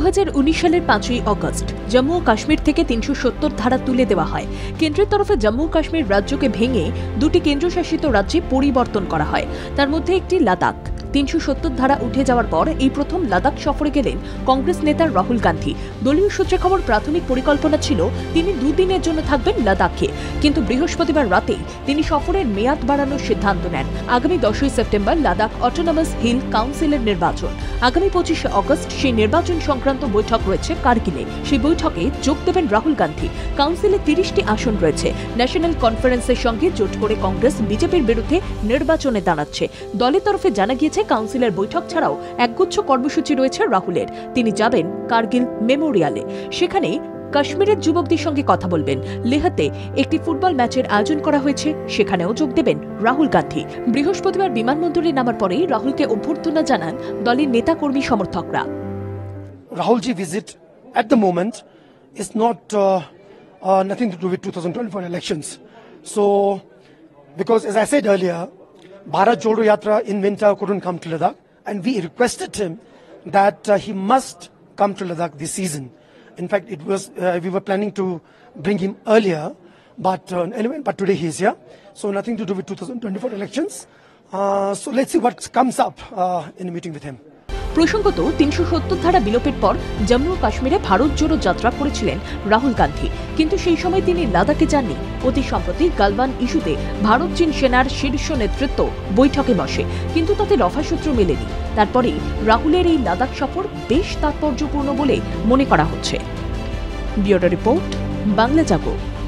2019 সালের 5ই আগস্ট জম্মু ও কাশ্মীর থেকে 370 ধারা তুলে দেওয়া হয়। কেন্দ্রের তরফে জম্মু ও কাশ্মীর রাজ্যকে ভেঙে দুটি কেন্দ্রশাসিত রাজ্যে পরিবর্তন করা হয়। তার মধ্যে একটি লাদাখ। 370 ধারা উঠে যাওয়ার পর এই প্রথম লাদাখ সফরে গেলেন কংগ্রেস নেতা রাহুল গান্ধী। দলীয় সূত্রে খবর, প্রাথমিক পরিকল্পনা ছিল তিনি দুদিনের জন্য থাকবেন লাদাখে, কিন্তু বৃহস্পতিবার রাতেই তিনি সফরের মেয়াদ বাড়ানোর সিদ্ধান্ত নেন। আগামী 10ই সেপ্টেম্বর লাদাখ অটোনমাস হিল কাউন্সিলের নির্বাচন। আগামী 25শে আগস্ট সেই নির্বাচন সংক্রান্ত বৈঠক রয়েছে কার্গিলে। সেই বৈঠকে যোগ দেবেন রাহুল গান্ধী। কাউন্সিলে 30টি আসন রয়েছে। ন্যাশনাল কনফারেন্সের সঙ্গে জোট করে কংগ্রেস বিজেপির বিরুদ্ধে নির্বাচনে দাঁড়াচ্ছে। দলের তরফে জানা গিয়েছে কাউন্সিলের বৈঠক ছাড়াও একগুচ্ছ কর্মসূচি রয়েছে রাহুলের। তিনি যাবেন কার্গিল মেমোরিয়ালে। সেখানে কাশ্মীরের যুবকদের সঙ্গে কথা বলবেন। লেহতে একটি ফুটবল ম্যাচের আয়োজন করা হয়েছে, সেখানেও যোগ দেবেন রাহুল গান্ধী। বৃহস্পতিবার বিমানবন্দরে নামার পরেই রাহুলকে অভ্যর্থনা জানান দলের নেতাকর্মী সমর্থকরা। Rahulji visit at the moment is not nothing to do with 2024 elections. So, because as I said earlier, Bharat Jodo Yatra in winter couldn't come to Ladakh, and we requested him that he must come to Ladakh this season. In fact, it was we were planning to bring him earlier, but anyway, but today he is here. So nothing to do with 2024 elections. So let's see what comes up in a meeting with him. প্রসঙ্গত 370 ধারা বিলোপের পর জম্মু ও কাশ্মীরে ভারত জোড়ো যাত্রা করেছিলেন রাহুল গান্ধী, কিন্তু সেই সময় তিনি লাদাখে যাননি। অতি সম্প্রতি গালওয়ান ইস্যুতে ভারত চীন সেনার শীর্ষ নেতৃত্ব বৈঠকে বসে, কিন্তু তাতে রফাসূত্র মেলেনি। তারপরেই রাহুলের এই লাদাখ সফর বেশ তাৎপর্যপূর্ণ বলে মনে করা হচ্ছে। ব্যুরো রিপোর্ট, বাংলা জাগো।